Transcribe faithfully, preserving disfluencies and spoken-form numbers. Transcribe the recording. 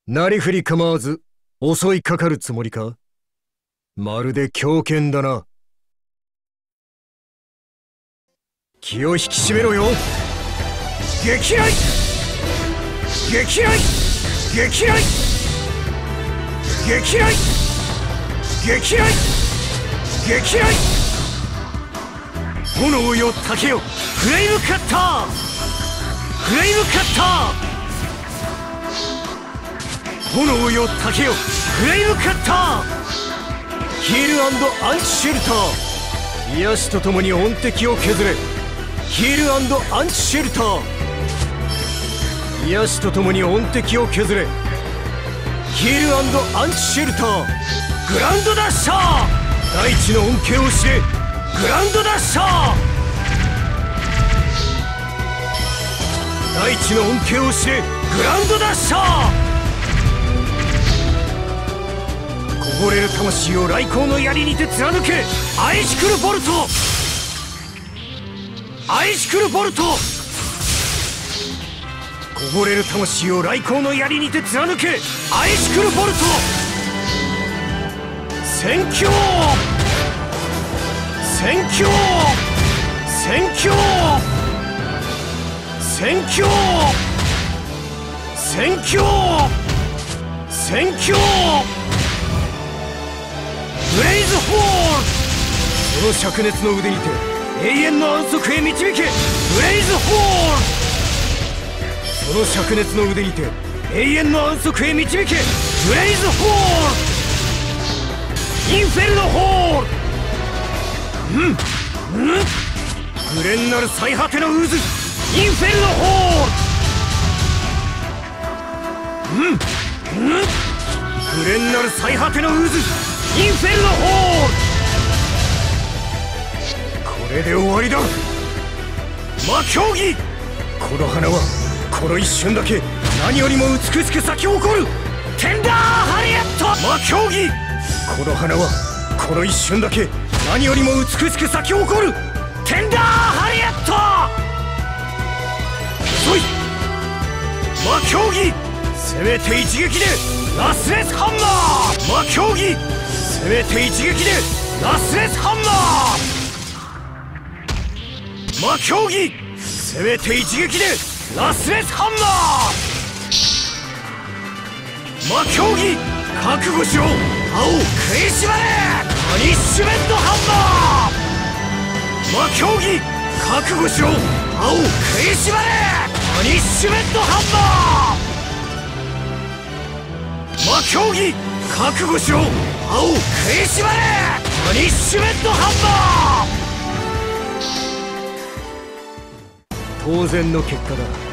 なりふり構わず襲いかかるつもりか？まるで狂犬だな。気を引き締めろよ。撃雷撃雷撃雷撃雷撃雷撃雷。炎よ竹よ、フレイムカッターフレイムカッター。炎よ竹よ、フレイムカッター。ヒール&アンチシェルター。癒しとともに音敵を削れ。ヒール&アンチシェルター。癒しとともに音敵を削れ。ヒール&アンチシェルター。グランドダッシャー。大地の恩恵を知れ。グランドダッシャー。大地の恩恵を知れ。グランドダッシャー。こぼれる魂を雷光の槍にて貫け。アイシクルボルトアイシクルボルト。こぼれる魂を雷光の槍にて貫け。アイシクルボルト。戦況戦況戦況戦況戦況戦況。ブレイズフォール。その灼熱の腕にて永遠の安息へ導け。ブレイズフォール。その灼熱の腕にて永遠の安息へ導け。ブレイズフォール。インフェルノホール。うんうんグレンなる最果ての渦。インフェルノホール。うんうんグレンなる最果ての渦。インフェルノホール。これで終わりだ。魔競技。この花はこの一瞬だけ何よりも美しく咲き誇る。テンダーハリエット。魔競技。この花はこの一瞬だけ何よりも美しく咲き誇る。テンダーハリエット。遅い。魔競技。せめて一撃でラスレスハンマー。魔競技。せめて一撃でラスレスハンマー。魔競技。せめて一撃でラスレスハンマー。魔競技。覚悟しろ。歯を食いしばれ。パニッシュメントハンマー。魔競技。覚悟しろ。歯を食いしばれ。パニッシュメントハンマー。魔競技。覚悟しろ。歯を食いしばれ。パニッシュメントハンマー。当然の結果だ。